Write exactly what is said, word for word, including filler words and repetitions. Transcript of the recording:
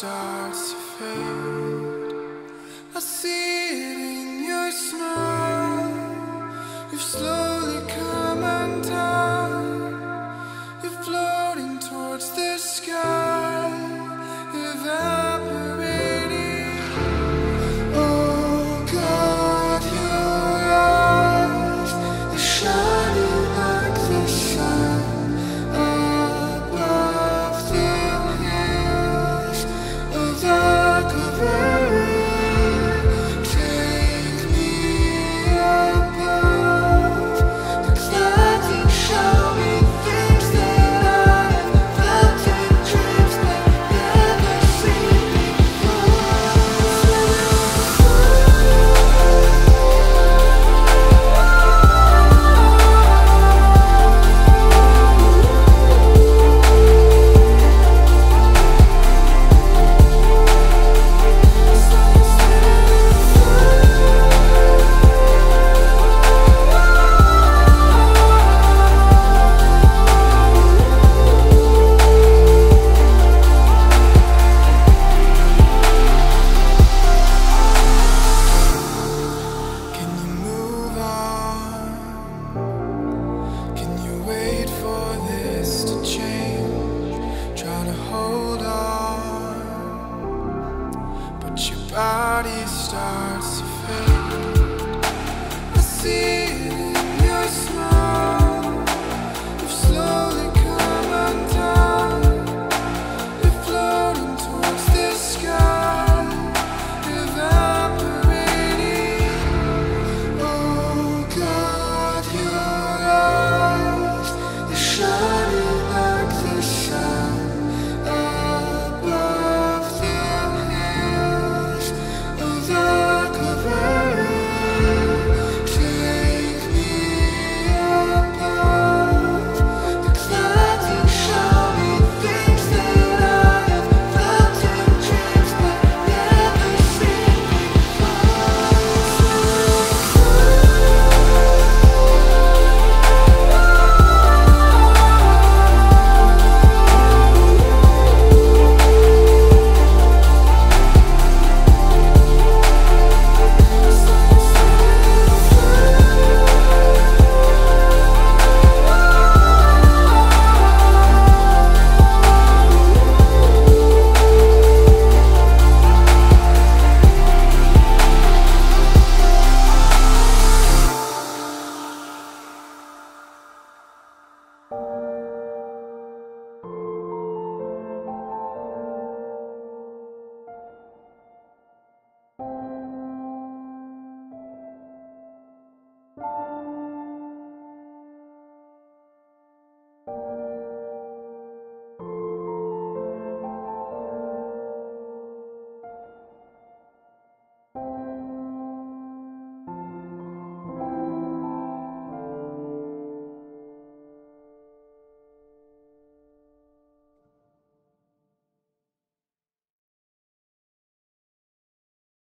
starts to fade. I see it in your smile. You've slowly come undone. You're floating towards the sky, evaporating. Oh God, your eyes are shining like the sun above the hills of Huckleberry. Take me above the clouds and show me things that I've felt in dreams but never seen body starts